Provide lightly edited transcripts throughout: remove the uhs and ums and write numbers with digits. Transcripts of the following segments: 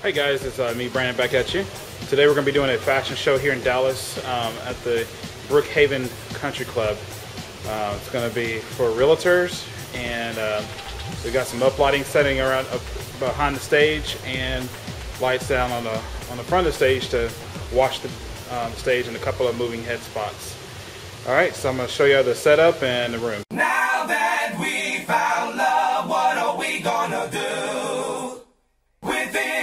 Hey guys, it's me, Brandon, back at you. Today we're going to be doing a fashion show here in Dallas at the Brookhaven Country Club. It's going to be for realtors, and we got some uplighting setting around up behind the stage and lights down on the front of the stage to wash the stage and a couple of moving head spots. All right, so I'm going to show you the setup and the room. Now that we found love, what are we gonna do with this?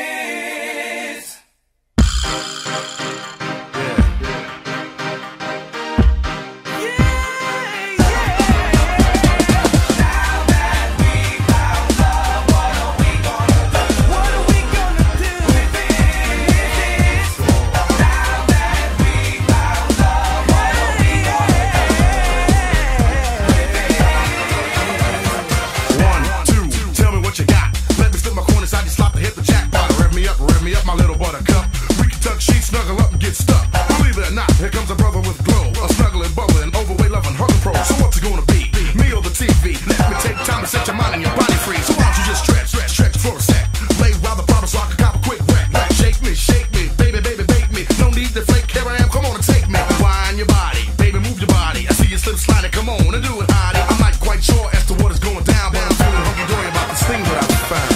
Here comes a brother with glow, a snuggling, bubbling, overweight, loving, hugging pro. So what's it gonna be? Me or the TV? Let me take time to set your mind and your body free. So why don't you just stretch for a sec? Lay while the problem so I can cop a quick wreck. Shake me, baby, bake me. No need to flake, here I am, come on and take me. Wind your body, baby, move your body. I see you slip sliding, come on and do it, hottie. I'm not quite sure as to what is going down, but I'm feeling hunky-dory about this thing that I've found.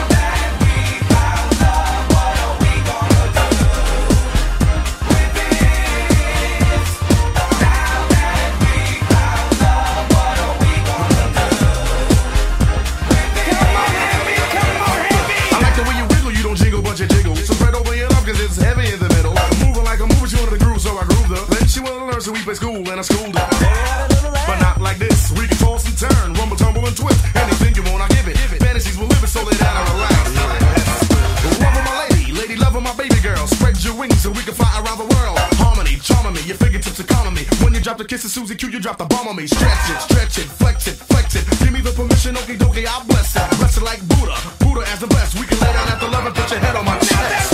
So we play school and I schooled her, but not like this. We can toss and turn, rumble, tumble and twist. Anything you want, I give it. Fantasies will live it so that I relax. Love of my lady, love of my baby girl. Spread your wings so we can fly around the world. Harmony, charming me, your fingertips are calling me. When you drop the kiss of Susie Q, you drop the bomb on me. Stretch it, flex it. Give me the permission, okie dokie, I'll bless it. Bless it like Buddha as the best. We can lay down at the love and put your head on my chest.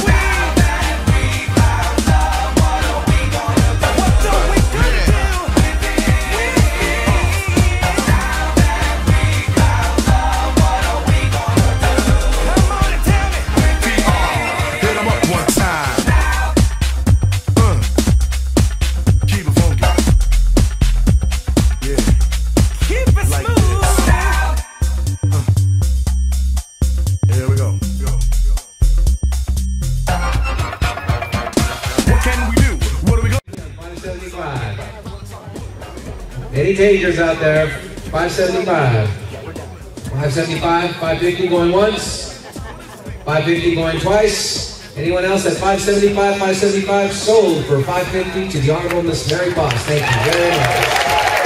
Any tagers out there? 575. 575, 550 going once. 550 going twice. Anyone else at 575, 575? Sold for 550 to the Honorable Miss Mary Boss. Thank you very much.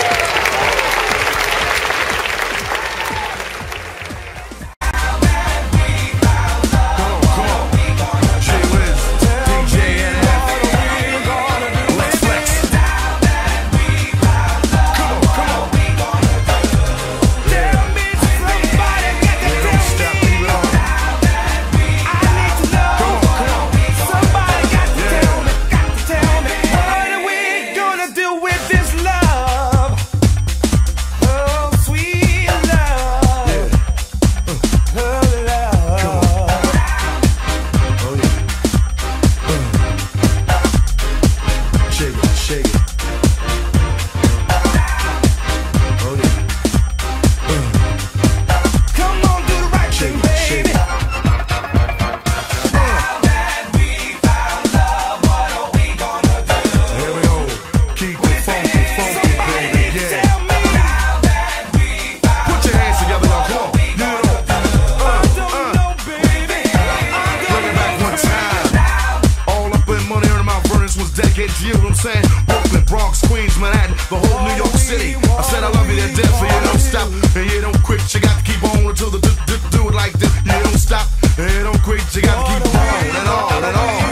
You know what I'm saying? Brooklyn, Bronx, Queens, Manhattan, the whole New York City. I said I love you to death, so you don't stop and you don't quit. You got to keep on until the do it like this. You don't stop and you don't quit. You got to keep on and on and on.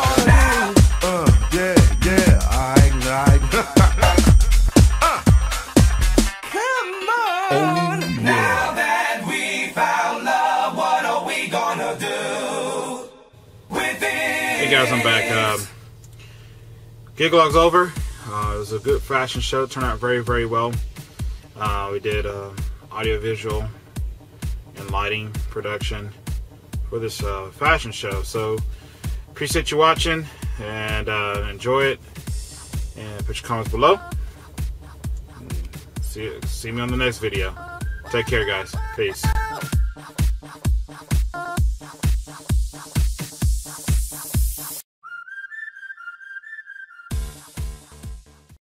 Alright. Come on. Now that we found love, what are we gonna do with it? Hey guys, I'm back. Gig log's over. It was a good fashion show. It turned out very, very well. We did audio, visual, and lighting production for this fashion show. So appreciate you watching, and enjoy it, and put your comments below. See me on the next video. Take care, guys. Peace.